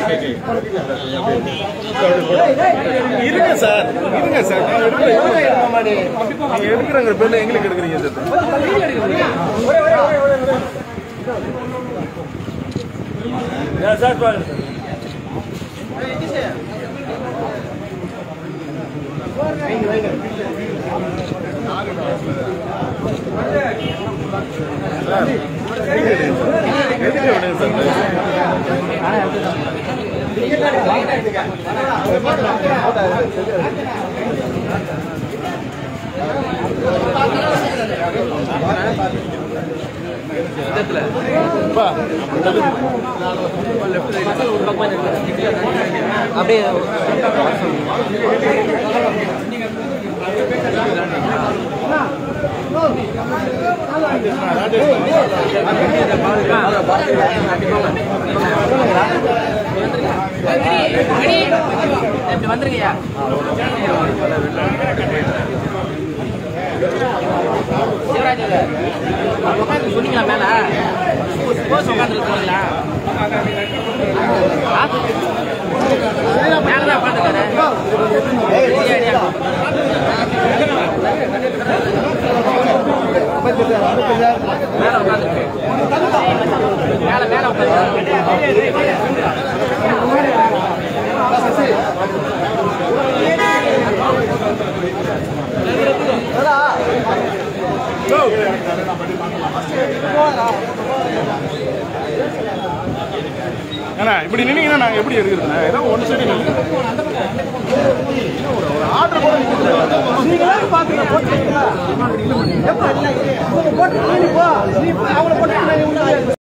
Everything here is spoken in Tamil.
இருங்க சார் எடுக்கிறாங்க பேர்ல எங்களுக்கு எடுக்கிறீங்க சார் அப்படியே வந்துருங்கய்யா சிவராஜ் உட்காந்து சொன்னீங்களா மேல உட்காந்து இருக்கீங்களா மேலதான் உட்காந்துருக்காரு மேல உட்காந்துருக்கு மேல உட்காந்து ஏன்னா இப்படி நின்னீங்கன்னா நாங்க எப்படி எடுக்கிறதுண்ணா ஏதோ ஒன் சைடு ஆர்டர் கூட